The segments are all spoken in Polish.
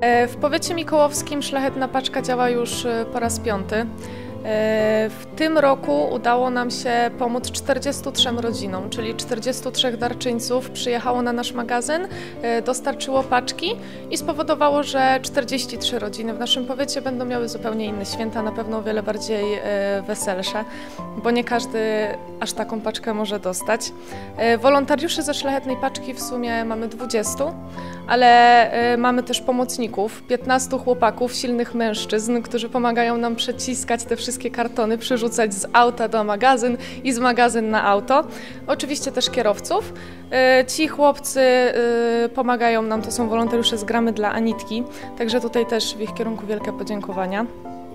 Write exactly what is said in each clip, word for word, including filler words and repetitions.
W powiecie mikołowskim Szlachetna Paczka działa już po raz piąty. W tym roku udało nam się pomóc czterdziestu trzem rodzinom, czyli czterdziestu trzech darczyńców przyjechało na nasz magazyn, dostarczyło paczki i spowodowało, że czterdzieści trzy rodziny w naszym powiecie będą miały zupełnie inne święta, na pewno o wiele bardziej weselsze, bo nie każdy aż taką paczkę może dostać. Wolontariuszy ze Szlachetnej Paczki w sumie mamy dwudziestu, ale mamy też pomocników, piętnastu chłopaków, silnych mężczyzn, którzy pomagają nam przeciskać te wszystkie kartony, przerzucać z auta do magazyn i z magazyn na auto. Oczywiście też kierowców. Ci chłopcy pomagają nam, to są wolontariusze z Gramy dla Anitki, także tutaj też w ich kierunku wielkie podziękowania.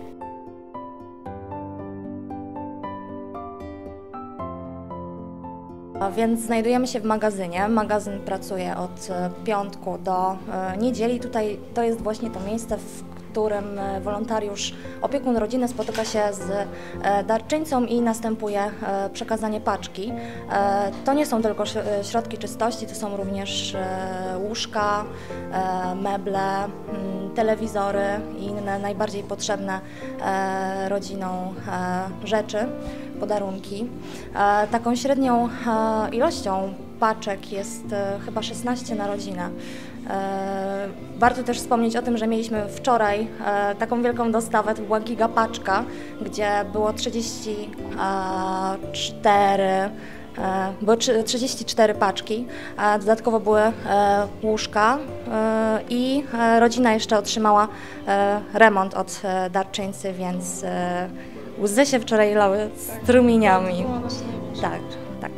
Więc znajdujemy się w magazynie. Magazyn pracuje od piątku do niedzieli. Tutaj to jest właśnie to miejsce, w którym wolontariusz, opiekun rodziny spotyka się z darczyńcą i następuje przekazanie paczki. To nie są tylko środki czystości, to są również łóżka, meble, telewizory i inne najbardziej potrzebne rodzinom rzeczy, podarunki. Taką średnią ilością paczek jest chyba szesnaście na rodzinę. Warto też wspomnieć o tym, że mieliśmy wczoraj taką wielką dostawę, to była gigapaczka, gdzie było trzydzieści cztery, były trzydzieści cztery paczki, dodatkowo były łóżka i rodzina jeszcze otrzymała remont od darczyńcy, więc łzy się wczoraj lały strumieniami. Tak, tak.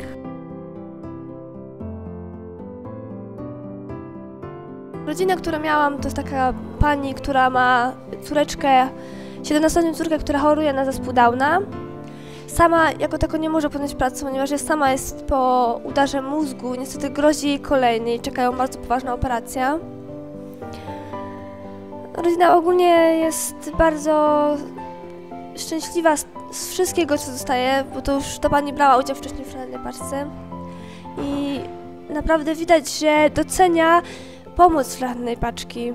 Rodzina, którą miałam, to jest taka pani, która ma córeczkę, siedemnastoletnią córkę, która choruje na zespół Downa. Sama jako tako nie może podjąć pracy, ponieważ jest, sama jest po udarze mózgu. Niestety grozi jej kolejny i czekają bardzo poważna operacja. Rodzina ogólnie jest bardzo szczęśliwa z, z wszystkiego, co dostaje, bo to już ta pani brała udział wcześniej w Szlachetnej Paczce. I naprawdę widać, że docenia pomoc Szlachetnej Paczki.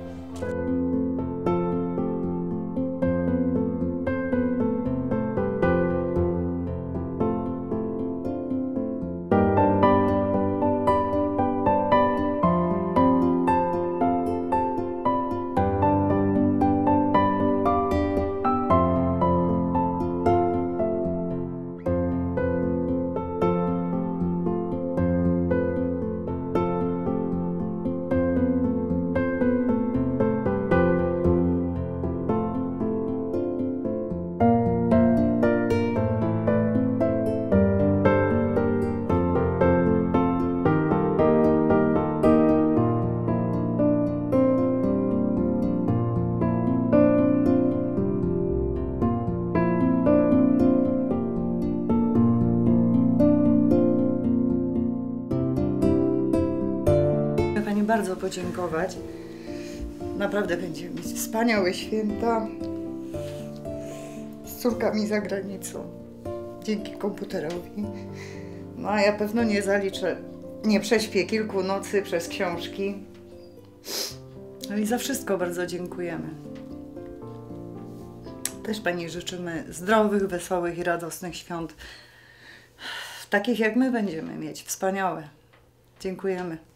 Pani bardzo podziękować. Naprawdę będziemy mieć wspaniałe święta z córkami za granicą, dzięki komputerowi. No a ja pewno nie zaliczę, nie prześpię kilku nocy przez książki. No i za wszystko bardzo dziękujemy. Też Pani życzymy zdrowych, wesołych i radosnych świąt, takich jak my będziemy mieć, wspaniałe. Dziękujemy.